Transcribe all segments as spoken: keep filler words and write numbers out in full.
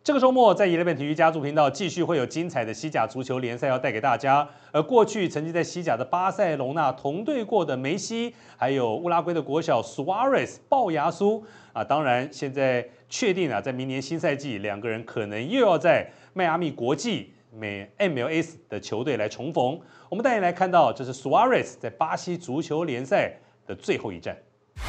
这个周末在一乐本体育家族频道继续会有精彩的西甲足球联赛要带给大家。而过去曾经在西甲的巴塞隆纳同队过的梅西，还有乌拉圭的国小 Suarez 龅牙苏啊，当然现在确定啊，在明年新赛季两个人可能又要在迈阿密国际美 M L S 的球队来重逢。我们带你来看到，这是 Suarez 在巴西足球联赛的最后一战。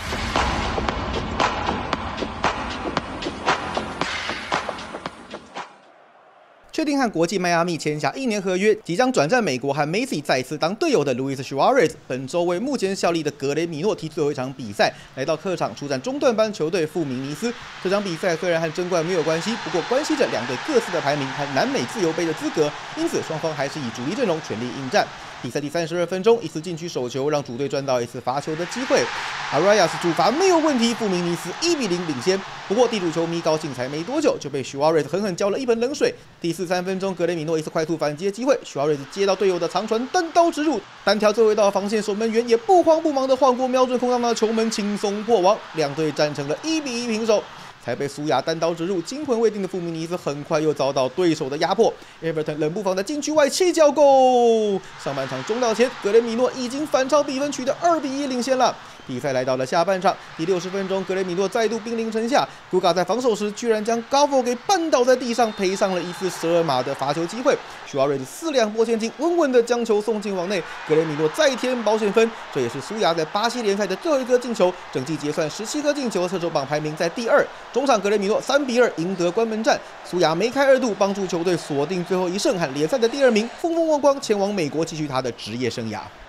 确定和国际迈阿密签下一年合约，即将转战美国和梅西再次当队友的 Luis Suarez， 本周为目前效力的格雷米诺踢最后一场比赛，来到客场出战中段班球队富明尼斯。这场比赛虽然和争冠没有关系，不过关系着两队各自的排名和南美自由杯的资格，因此双方还是以主力阵容全力应战。比赛第三十二分钟，一次禁区手球让主队赚到一次罚球的机会。Arias 主罚没有问题，富明尼斯一比零领先。不过地主球迷高兴才没多久，就被 Suarez 狠狠浇了一盆冷水。第四十三分钟，格雷米诺一次快速反击的机会 ，Suarez 接到队友的长传，单刀直入，单挑最后一道防线，守门员也不慌不忙的晃过，瞄准空荡荡的球门，轻松破网。两队战成了一比一平手。才被苏亚单刀直入，惊魂未定的富明尼斯很快又遭到对手的压迫。Everton 冷不防在禁区外弃脚攻。上半场中到前，格雷米诺已经反超比分，取得二比一领先了。比赛来到了下半场，第六十分钟，格雷米诺再度兵临城下，古嘎在防守时居然将 Gavo 给绊倒在地上，赔上了一次十二码的罚球机会。Suarez 四两拨千斤，稳稳的将球送进网内，格雷米诺再添保险分。这也是苏亚在巴西联赛的最后一个进球，整季结算十七颗进球，射手榜排名在第二。中场格雷米诺三比二赢得关门战，苏亚梅开二度，帮助球队锁定最后一胜和联赛的第二名，风风光光前往美国继续他的职业生涯。